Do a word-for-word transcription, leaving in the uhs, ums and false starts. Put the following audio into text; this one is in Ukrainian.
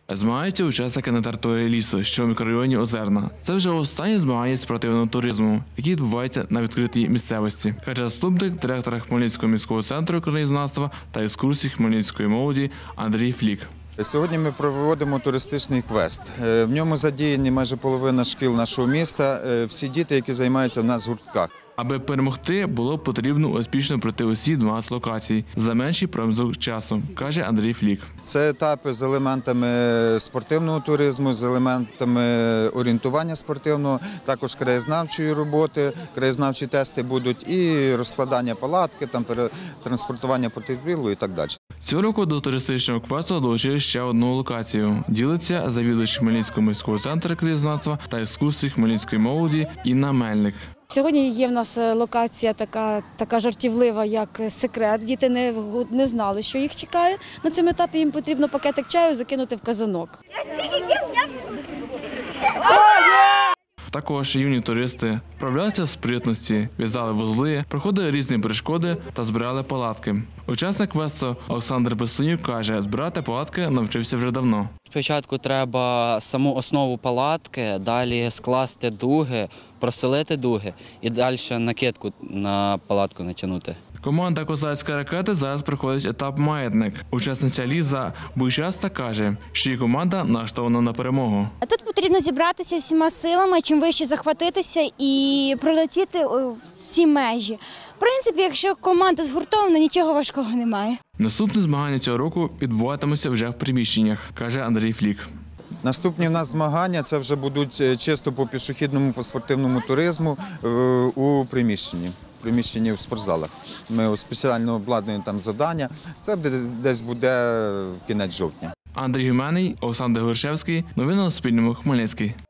Змагаються учасники на території лісу, що в мікрорайоні Озерна. Це вже останні змагання спортивного туризму, які відбуваються на відкритій місцевості, каже заступник директора Хмельницького міського центру краєзнавства та екскурсій хмельницької молоді Андрій Флік. Сьогодні ми проводимо туристичний квест. В ньому задіяні майже половина шкіл нашого міста, всі діти, які займаються в нас в гуртках. Аби перемогти, було б потрібно успішно пройти усі дванадцять локацій за менший проміжок часу, каже Андрій Флік. Це етапи з елементами спортивного туризму, з елементами орієнтування спортивного, також краєзнавчої роботи, краєзнавчі тести будуть і розкладання палатки, там транспортування потерпілого і так далі. Цього року до туристичного квесту долучили ще одну локацію. Ділиться завідувач Хмельницького міського центру краєзнавства та екскурсій хмельницької молоді Інна Мельник. Сьогодні є в нас локація така, така жартівлива, як секрет. Діти не, не знали, що їх чекає. На цьому етапі їм потрібно пакетик чаю закинути в казанок. Також юні туристи вправлялися в спритності, в'язали вузли, проходили різні перешкоди та збирали палатки. Учасник квесту Олександр Бессонюк каже, збирати палатки навчився вже давно. Спочатку треба саму основу палатки, далі скласти дуги, проселити дуги і далі накидку на палатку натягнути. Команда «Козацька ракета» зараз проходить етап «Маятник». Учасниця Ліза Буйчаста каже, що її команда налаштована на перемогу. Тут потрібно зібратися всіма силами, чим вище захватитися і пролетіти всі межі. В принципі, якщо команда згуртована, нічого важкого немає. Наступні змагання цього року відбуватимуться вже в приміщеннях, каже Андрій Флік. Наступні в нас змагання – це вже будуть чисто по пішохідному, по спортивному туризму у приміщенні. приміщенні в спортзалах. Ми спеціально обладнуємо там завдання. Це десь буде кінець жовтня. Андрій Гюменний, Олександр Горшевський. Новини на Суспільному. Хмельницький.